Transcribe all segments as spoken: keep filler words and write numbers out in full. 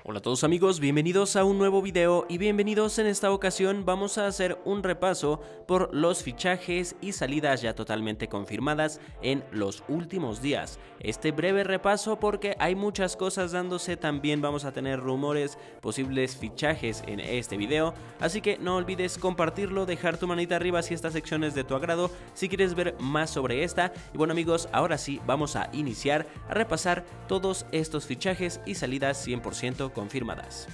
Hola a todos amigos, bienvenidos a un nuevo video y bienvenidos. En esta ocasión vamos a hacer un repaso por los fichajes y salidas ya totalmente confirmadas en los últimos días. Este breve repaso porque hay muchas cosas dándose, también vamos a tener rumores, posibles fichajes en este video, así que no olvides compartirlo, dejar tu manita arriba si esta sección es de tu agrado, si quieres ver más sobre esta. Y bueno amigos, ahora sí vamos a iniciar a repasar todos estos fichajes y salidas cien por ciento confirmadas.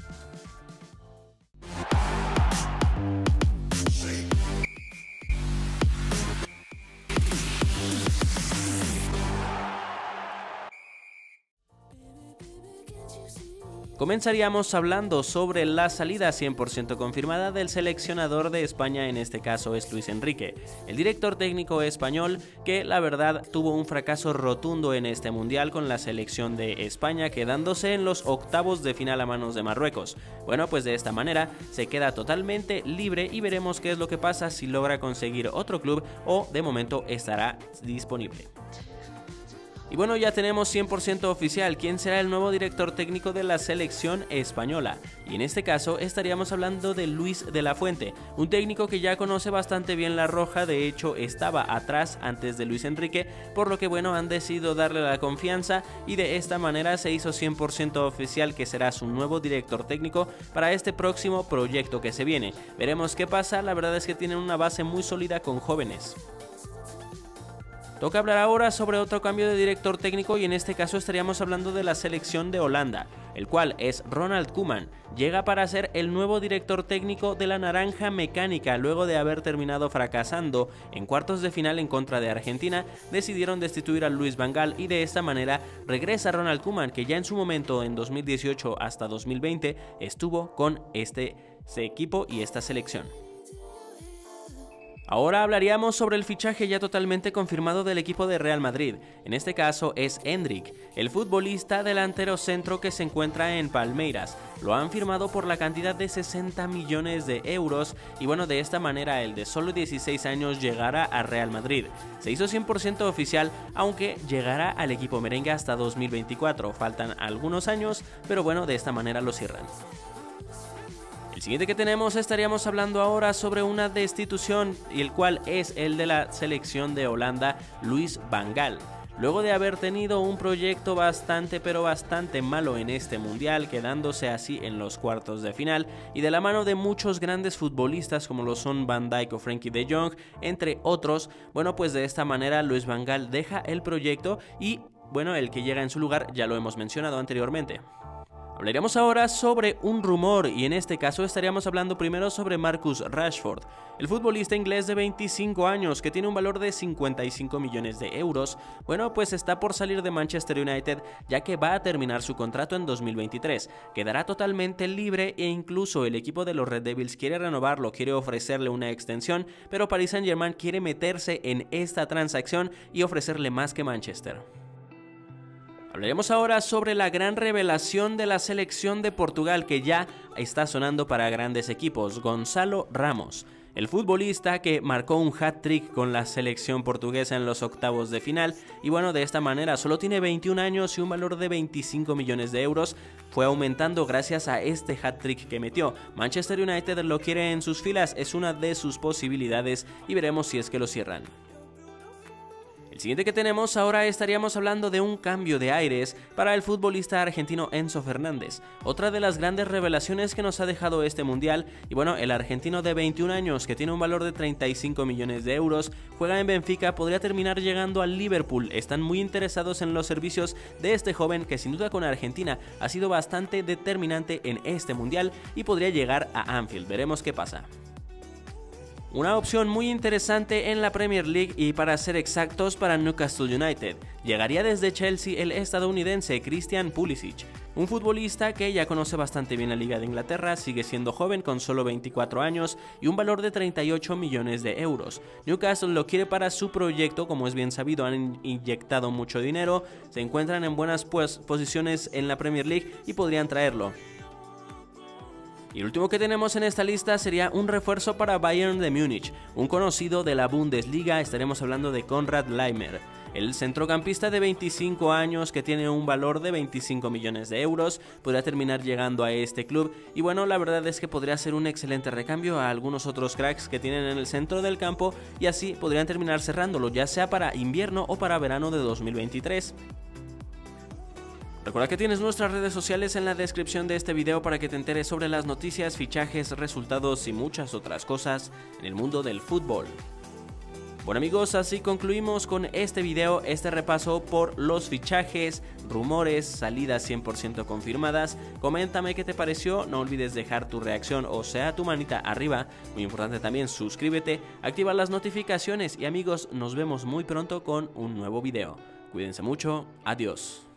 Comenzaríamos hablando sobre la salida cien por ciento confirmada del seleccionador de España, en este caso es Luis Enrique, el director técnico español que la verdad tuvo un fracaso rotundo en este mundial con la selección de España, quedándose en los octavos de final a manos de Marruecos. Bueno, pues de esta manera se queda totalmente libre y veremos qué es lo que pasa, si logra conseguir otro club o de momento estará disponible. Y bueno, ya tenemos cien por ciento oficial quién será el nuevo director técnico de la selección española, y en este caso estaríamos hablando de Luis de la Fuente, un técnico que ya conoce bastante bien la roja, de hecho estaba atrás antes de Luis Enrique, por lo que bueno, han decidido darle la confianza y de esta manera se hizo cien por ciento oficial que será su nuevo director técnico para este próximo proyecto que se viene. Veremos qué pasa, la verdad es que tienen una base muy sólida con jóvenes. Toca hablar ahora sobre otro cambio de director técnico y en este caso estaríamos hablando de la selección de Holanda, el cual es Ronald Koeman. Llega para ser el nuevo director técnico de la Naranja Mecánica luego de haber terminado fracasando en cuartos de final en contra de Argentina. Decidieron destituir a Louis van Gaal y de esta manera regresa Ronald Koeman, que ya en su momento en dos mil dieciocho hasta dos mil veinte estuvo con este, este equipo y esta selección. Ahora hablaríamos sobre el fichaje ya totalmente confirmado del equipo de Real Madrid, en este caso es Endrick, el futbolista delantero centro que se encuentra en Palmeiras. Lo han firmado por la cantidad de sesenta millones de euros y bueno, de esta manera el de solo dieciséis años llegará a Real Madrid. Se hizo cien por ciento oficial, aunque llegará al equipo merengue hasta dos mil veinticuatro, faltan algunos años, pero bueno, de esta manera lo cierran. El siguiente que tenemos, estaríamos hablando ahora sobre una destitución, y el cual es el de la selección de Holanda, Louis van Gaal. Luego de haber tenido un proyecto bastante pero bastante malo en este mundial, quedándose así en los cuartos de final y de la mano de muchos grandes futbolistas como lo son Van Dijk o Frenkie de Jong, entre otros, bueno pues de esta manera Louis van Gaal deja el proyecto y bueno, el que llega en su lugar ya lo hemos mencionado anteriormente. Hablaremos ahora sobre un rumor y en este caso estaríamos hablando primero sobre Marcus Rashford, el futbolista inglés de veinticinco años que tiene un valor de cincuenta y cinco millones de euros. Bueno, pues está por salir de Manchester United ya que va a terminar su contrato en dos mil veintitrés, quedará totalmente libre e incluso el equipo de los Red Devils quiere renovarlo, quiere ofrecerle una extensión, pero Paris Saint-Germain quiere meterse en esta transacción y ofrecerle más que Manchester. Hablaremos ahora sobre la gran revelación de la selección de Portugal que ya está sonando para grandes equipos, Gonçalo Ramos. El futbolista que marcó un hat-trick con la selección portuguesa en los octavos de final y bueno, de esta manera solo tiene veintiún años y un valor de veinticinco millones de euros, fue aumentando gracias a este hat-trick que metió. Manchester United lo quiere en sus filas, es una de sus posibilidades y veremos si es que lo cierran. El siguiente que tenemos ahora, estaríamos hablando de un cambio de aires para el futbolista argentino Enzo Fernández, otra de las grandes revelaciones que nos ha dejado este mundial. Y bueno, el argentino de veintiún años que tiene un valor de treinta y cinco millones de euros, juega en Benfica, podría terminar llegando al Liverpool. Están muy interesados en los servicios de este joven que sin duda con Argentina ha sido bastante determinante en este mundial y podría llegar a Anfield, veremos qué pasa. Una opción muy interesante en la Premier League y para ser exactos para Newcastle United. Llegaría desde Chelsea el estadounidense Christian Pulisic, un futbolista que ya conoce bastante bien la Liga de Inglaterra, sigue siendo joven con solo veinticuatro años y un valor de treinta y ocho millones de euros. Newcastle lo quiere para su proyecto, como es bien sabido han inyectado mucho dinero, se encuentran en buenas pues, posiciones en la Premier League y podrían traerlo. Y el último que tenemos en esta lista sería un refuerzo para Bayern de Múnich, un conocido de la Bundesliga, estaremos hablando de Konrad Laimer. El centrocampista de veinticinco años, que tiene un valor de veinticinco millones de euros, podría terminar llegando a este club y bueno, la verdad es que podría ser un excelente recambio a algunos otros cracks que tienen en el centro del campo y así podrían terminar cerrándolo, ya sea para invierno o para verano de dos mil veintitrés. Recuerda que tienes nuestras redes sociales en la descripción de este video para que te enteres sobre las noticias, fichajes, resultados y muchas otras cosas en el mundo del fútbol. Bueno amigos, así concluimos con este video, este repaso por los fichajes, rumores, salidas cien por ciento confirmadas. Coméntame qué te pareció, no olvides dejar tu reacción o sea tu manita arriba. Muy importante también, suscríbete, activa las notificaciones y amigos, nos vemos muy pronto con un nuevo video. Cuídense mucho, adiós.